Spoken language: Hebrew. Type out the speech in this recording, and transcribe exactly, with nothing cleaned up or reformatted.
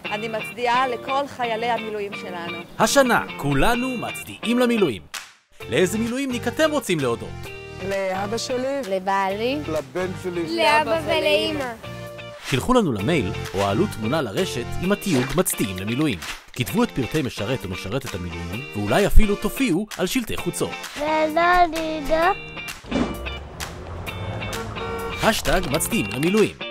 אני מצדיעה לכל חיילי המילואים שלנו. השנה כולנו מצדיעים למילואים. לאיזה מילואימניק אתם רוצים להודות? לאבא שלי, לבעלי, לבן שלי, לאבא ולאמא. שלחו לנו למייל או העלו תמונה לרשת עם התיוג מצדיעים למילואים. כתבו את פרטי משרת או משרתת המילואים, ואולי אפילו תופיעו על שלטי חוצות. ולא נידו. השטג מצדיעים למילואים.